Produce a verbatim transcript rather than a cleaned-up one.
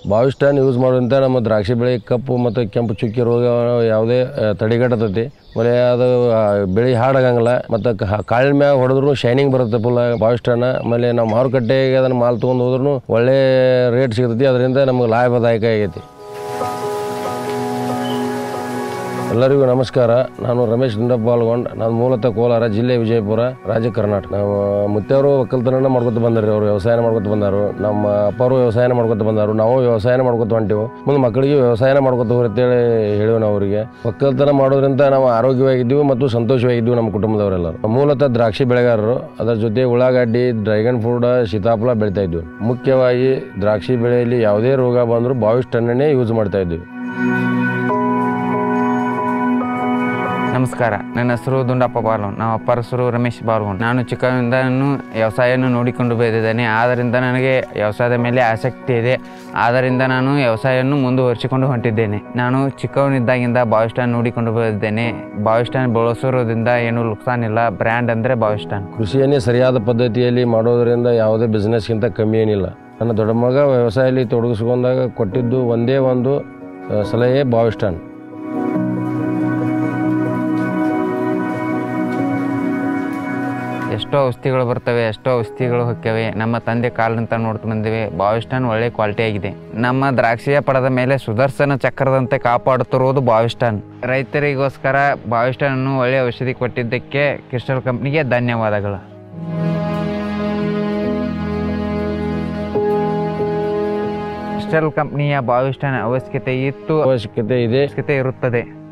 ಬಾವಿಸ್ಟಾನ್ use ಮಾಡೋದ್ರಿಂದ ನಮ್ಮ ದ್ರಾಕ್ಷಿ ಬೆಳೆ ಕಪ್ಪು ಮತ್ತು ಕೆಂಪು ಚುಕ್ಕಿ ರೋಗ ಯಾವುದೇ ತಡೆಗಟ್ಟತೈತಿ. ಆಮೇಲೆ ಅದು ಬೆಳೆ ಹಾಡಾಗಂಗಿಲ್ಲ ಮತ್ತು ಕಾಳಿನ ಮ್ಯಾಗ ಹೊಡೆದ್ರು ಶೈನಿಂಗ್ ಬರುತ್ತೆ ಫುಲ್ ಬಾವಿಸ್ಟಾನ. ಆಮೇಲೆ ನಾವು ಮಾರುಕಟ್ಟೆಗೆ ಅದನ್ನು ಮಾಲ್ ತೊಗೊಂಡು ಹೋದ್ರೂ ಒಳ್ಳೆ ರೇಟ್ ಸಿಗ್ತೈತಿ. ಅದರಿಂದ ನಮ್ಗೆ ಲಾಭದಾಯಕ ಆಗೈತಿ. ಎಲ್ಲರಿಗೂ ನಮಸ್ಕಾರ. ನಾನು ರಮೇಶ್ ದುಂಡಪ್ಪ ಪಾಲ್ಗೊಂಡು. ನಾನು ಮೂಲತಃ ಕೋಲಾರ ಜಿಲ್ಲೆ, ವಿಜಯಪುರ, ರಾಜ್ಯ ಕರ್ನಾಟಕ. ನಾವು ಮುತ್ತೆಯವರು ಒಕ್ಕಲ್ತನ ಮಾಡ್ಕೊತ ಬಂದಾರೆ. ಅವರು ವ್ಯವಸಾಯ ಮಾಡ್ಕೊತ ಬಂದಾರು. ನಮ್ಮ ಅಪ್ಪರು ವ್ಯವಸಾಯ ಮಾಡ್ಕೊತ ಬಂದಾರು. ನಾವು ವ್ಯವಸಾಯ ಮಾಡ್ಕೊತ ಹೊಂಟಿವು. ಮುಂದೆ ಮಕ್ಕಳಿಗೆ ವ್ಯವಸಾಯ ಮಾಡ್ಕೊತ ಹೋಗ್ರಿ ಅಂತೇಳಿ ಹೇಳಿವು ನಾವು ಅವರಿಗೆ. ಒಕ್ಕಲ್ತನ ಮಾಡೋದ್ರಿಂದ ನಾವು ಆರೋಗ್ಯವಾಗಿದ್ದೀವಿ ಮತ್ತು ಸಂತೋಷವಾಗಿದ್ದೀವಿ ನಮ್ಮ ಕುಟುಂಬದವರೆಲ್ಲರೂ. ಮೂಲತಃ ದ್ರಾಕ್ಷಿ ಬೆಳೆಗಾರರು. ಅದರ ಜೊತೆ ಉಳ್ಳಾಗಡ್ಡಿ, ಡ್ರ್ಯಾಗನ್ ಫ್ರೂಟ್, ಸೀತಾಫಲ ಬೆಳಿತಾ ಇದ್ವಿ. ಮುಖ್ಯವಾಗಿ ದ್ರಾಕ್ಷಿ ಬೆಳೆಯಲ್ಲಿ ಯಾವುದೇ ರೋಗ ಬಂದರೂ ಬಾವಿಸ್ಟಾನ್ನೇ ಯೂಸ್ ಮಾಡ್ತಾ ಇದ್ವಿ. ನಮಸ್ಕಾರ, ನನ್ನ ಹೆಸರು ದುಂಡಪ್ಪ ಬಾಲ್ಗೊಂಡ್. ನಮ್ಮ ಅಪ್ಪರ ಹೆಸರು ರಮೇಶ್ ಬಾಲ್ಗೊಂಡ್. ನಾನು ಚಿಕ್ಕವನಿಂದನೂ ವ್ಯವಸಾಯವನ್ನು ನೋಡಿಕೊಂಡು ಬೆಳೆದಿದ್ದೇನೆ. ಆದ್ದರಿಂದ ನನಗೆ ವ್ಯವಸಾಯದ ಮೇಲೆ ಆಸಕ್ತಿ ಇದೆ. ಆದ್ದರಿಂದ ನಾನು ವ್ಯವಸಾಯವನ್ನು ಮುಂದುವರಿಸಿಕೊಂಡು ಹೊಂಟಿದ್ದೇನೆ. ನಾನು ಚಿಕ್ಕವನಿದ್ದಾಗಿಂದ ಬಾವಿಸ್ಟಾನ್ ನೋಡಿಕೊಂಡು ಬೆಳೆದಿದ್ದೇನೆ. ಬಾವಿಸ್ಟಾನ್ ಬಳಸೋದ್ರಿಂದ ಏನೂ ನುಕ್ಸಾನಿಲ್ಲ. ಬ್ರ್ಯಾಂಡ್ ಅಂದರೆ ಬಾವಿಸ್ಟಾನ್. ಕೃಷಿಯನ್ನೇ ಸರಿಯಾದ ಪದ್ಧತಿಯಲ್ಲಿ ಮಾಡೋದರಿಂದ ಯಾವುದೇ ಬಿಸ್ನೆಸ್ಗಿಂತ ಕಮ್ಮಿ ಏನಿಲ್ಲ. ನನ್ನ ದೊಡ್ಡ ಮಗ ವ್ಯವಸಾಯದಲ್ಲಿ ತೊಡಗಿಸ್ಕೊಂಡಾಗ ಕೊಟ್ಟಿದ್ದು ಒಂದೇ ಒಂದು ಸಲಹೆ ಬಾವಿಸ್ಟಾನ್. ಎಷ್ಟೋ ಔಷಧಿಗಳು ಬರ್ತವೆ, ಎಷ್ಟೋ ಔಷಧಿಗಳು ಹೊಕ್ಕವೆ. ನಮ್ಮ ತಂದೆ ಕಾಲಂತ ನೋಡ್ತಾ ಬಂದಿವೆ. ಬಾವಿಸ್ಟಾನ್ ಒಳ್ಳೆ ಕ್ವಾಲಿಟಿ ಆಗಿದೆ. ನಮ್ಮ ದ್ರಾಕ್ಷಿಯ ಪಡದ ಮೇಲೆ ಸುದರ್ಶನ ಚಕ್ರದಂತೆ ಕಾಪಾಡುತ್ತಿರುವುದು ಬಾವಿಸ್ಟಾನ್. ರೈತರಿಗೋಸ್ಕರ ಬಾವಿಸ್ಟಾನ್ ಅನ್ನು ಒಳ್ಳೆಯ ಔಷಧಿ ಕೊಟ್ಟಿದ್ದಕ್ಕೆ ಕ್ರಿಸ್ಟಲ್ ಕಂಪ್ನಿಗೆ ಧನ್ಯವಾದಗಳು. ಕ್ರಿಸ್ಟಲ್ ಕಂಪ್ನಿಯ ಬಾವಿಸ್ಟಾನ್ ಅವಶ್ಯಕತೆ ಇತ್ತು, ಅವಶ್ಯಕತೆ ಇದೆ, ಅವಶ್ಯಕತೆ ಇರುತ್ತದೆ.